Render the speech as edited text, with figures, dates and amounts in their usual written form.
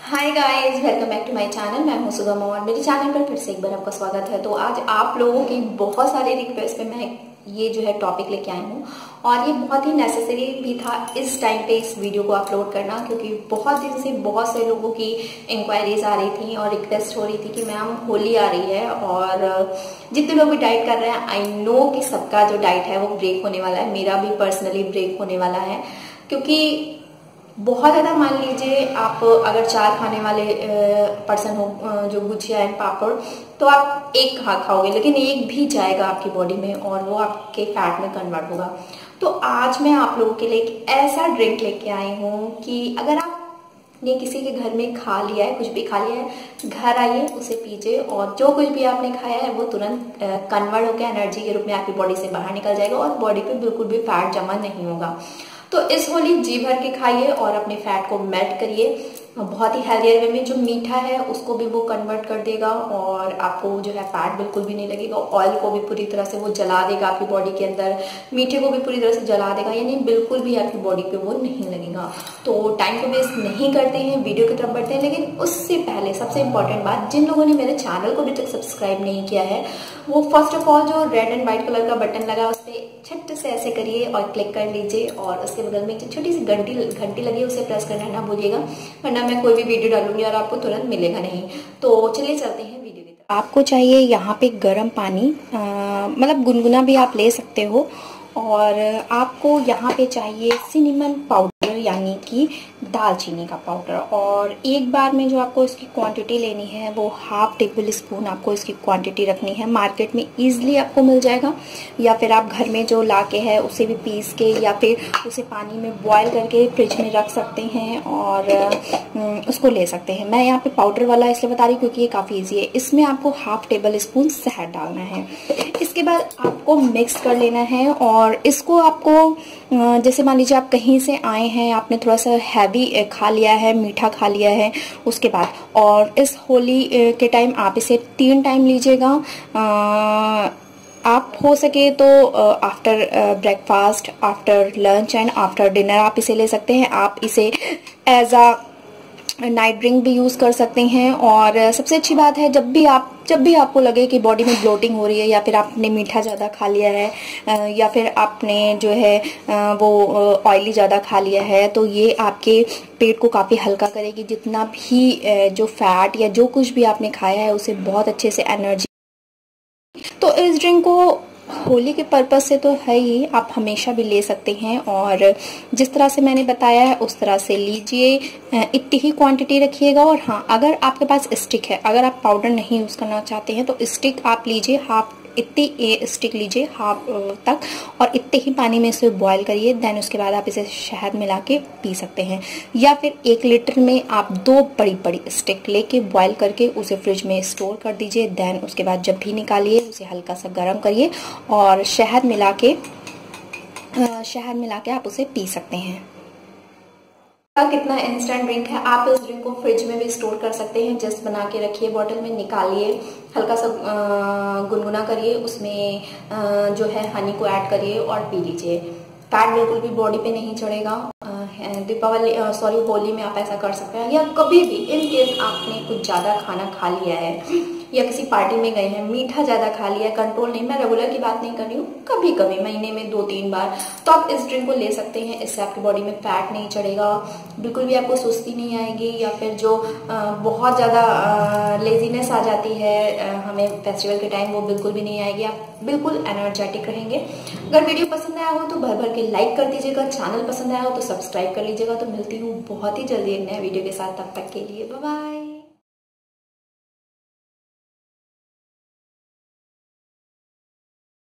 Hi guys, welcome back to my channel. मैं हूं सुगम और मेरे चैनल पर फिर से एक बार आपका स्वागत है। तो आज आप लोगों की बहुत सारे रिक्वेस्ट पे मैं ये जो है टॉपिक लेके आई हूँ और ये बहुत ही नेसेसरी भी था इस टाइम पे इस वीडियो को अपलोड करना, क्योंकि बहुत दिन से बहुत से लोगों की इंक्वायरीज आ रही थी और रिक्वेस्ट हो रही थी कि मैम होली आ रही है और जितने लोग भी डाइट कर रहे हैं, आई नो कि सबका जो डाइट है वो ब्रेक होने वाला है। मेरा भी पर्सनली ब्रेक होने वाला है, क्योंकि बहुत ज्यादा मान लीजिए आप अगर 4 खाने वाले पर्सन हो, जो गुजिया एंड पापड़, तो आप एक खाओगे, लेकिन एक भी जाएगा आपकी बॉडी में और वो आपके फैट में कन्वर्ट होगा। तो आज मैं आप लोगों के लिए एक ऐसा ड्रिंक लेके आई हूँ कि अगर आपने किसी के घर में खा लिया है, कुछ भी खा लिया है, घर आइए उसे पीजिए और जो कुछ भी आपने खाया है वो तुरंत कन्वर्ट होकर एनर्जी के रूप में आपकी बॉडी से बाहर निकल जाएगा और बॉडी पे बिल्कुल भी फैट जमा नहीं होगा। तो इस होली जी भर के खाइए और अपने फैट को मेल्ट करिए बहुत ही हेल्दी वे में। जो मीठा है उसको भी वो कन्वर्ट कर देगा और आपको जो है फैट बिल्कुल भी नहीं लगेगा। ऑयल को भी पूरी तरह से वो जला देगा आपकी बॉडी के अंदर, मीठे को भी पूरी तरह से जला देगा, यानी बिल्कुल भी आपकी बॉडी पे वो नहीं लगेगा। तो टाइम को वेस्ट नहीं करते हैं, वीडियो की तरफ बढ़ते हैं। लेकिन उससे पहले सबसे इंपॉर्टेंट बात, जिन लोगों ने मेरे चैनल को अभी तक सब्सक्राइब नहीं किया है वो फर्स्ट ऑफ ऑल जो रेड एंड व्हाइट कलर का बटन लगा उस पर छट से ऐसे करिए और क्लिक कर लीजिए और उसके बगल में एक छोटी सी घंटी लगी है उसे प्रेस करना ना भूलिएगा, वरना मैं कोई भी वीडियो डालूंगी और आपको तुरंत मिलेगा नहीं। तो चलिए चलते हैं वीडियो की तरफ। आपको चाहिए यहाँ पे गर्म पानी, मतलब गुनगुना भी आप ले सकते हो, और आपको यहाँ पे चाहिए सिनेमन पाउडर यानी कि दालचीनी का पाउडर। और एक बार में जो आपको इसकी क्वांटिटी लेनी है वो 1/2 टेबल स्पून आपको इसकी क्वांटिटी रखनी है। मार्केट में इजीली आपको मिल जाएगा, या फिर आप घर में जो लाके है उसे भी पीस के या फिर उसे पानी में बॉयल करके फ्रिज में रख सकते हैं और उसको ले सकते हैं। मैं यहाँ पे पाउडर वाला इसलिए बता रही हूँ क्योंकि ये काफ़ी ईजी है। इसमें आपको 1/2 टेबल स्पून शहद डालना है। इसके बाद आपको मिक्स कर लेना है और इसको आपको जैसे मान लीजिए आप कहीं से आए हैं, आपने थोड़ा सा हैवी खा लिया है, मीठा खा लिया है उसके बाद, और इस होली के टाइम आप इसे 3 टाइम लीजिएगा। आप हो सके तो after breakfast, after lunch and after dinner आप इसे ले सकते हैं। आप इसे एज अ नाइट ड्रिंक भी यूज कर सकते हैं। और सबसे अच्छी बात है, जब भी आपको लगे कि बॉडी में ब्लोटिंग हो रही है, या फिर आपने मीठा ज़्यादा खा लिया है, या फिर आपने जो है वो ऑयली ज़्यादा खा लिया है, तो ये आपके पेट को काफ़ी हल्का करेगी। जितना भी जो फैट या जो कुछ भी आपने खाया है उसे बहुत अच्छे से एनर्जी। तो इस ड्रिंक को होली के पर्पज से तो है ही, आप हमेशा भी ले सकते हैं और जिस तरह से मैंने बताया है उस तरह से लीजिए। इतनी ही क्वांटिटी रखिएगा। और हाँ, अगर आपके पास स्टिक है, अगर आप पाउडर नहीं यूज करना चाहते हैं तो स्टिक आप लीजिए, इतनी स्टिक लीजिए 1/2 तक, और इतने ही पानी में इसे बॉयल करिए। देन उसके बाद आप इसे शहद मिला के पी सकते हैं, या फिर 1 लीटर में आप 2 बड़ी स्टिक लेके बॉयल करके उसे फ्रिज में स्टोर कर दीजिए। देन उसके बाद जब भी निकालिए उसे हल्का सा गर्म करिए और शहद मिला के आप उसे पी सकते हैं। कितना इंस्टेंट ड्रिंक है। आप इस ड्रिंक को फ्रिज में भी स्टोर कर सकते हैं। जस्ट बना के रखिए, बॉटल में निकालिए, हल्का सा गुनगुना करिए, उसमें जो है हनी को ऐड करिए और पी लीजिए। फैट बिल्कुल भी बॉडी पे नहीं चढ़ेगा। होली में आप ऐसा कर सकते हैं, या कभी भी इन केस आपने कुछ ज्यादा खाना खा लिया है या किसी पार्टी में गए हैं, मीठा ज्यादा खा लिया है, कंट्रोल नहीं, मैं रेगुलर की बात नहीं कर रही हूँ, कभी कभी महीने में 2-3 बार, तो आप इस ड्रिंक को ले सकते हैं। इससे आपकी बॉडी में फैट नहीं चढ़ेगा, बिल्कुल भी आपको सुस्ती नहीं आएगी, या फिर जो बहुत ज्यादा लेजीनेस आ जाती है हमें फेस्टिवल के टाइम, वो बिल्कुल भी नहीं आएगी। आप बिल्कुल एनर्जेटिक रहेंगे। अगर वीडियो पसंद आया हो तो भर भर के लाइक कर दीजिएगा, चैनल पसंद आया हो तो सब्सक्राइब कर लीजिएगा। तो मिलती हूँ बहुत ही जल्दी एक नए वीडियो के साथ, तब तक के लिए बाय बाय।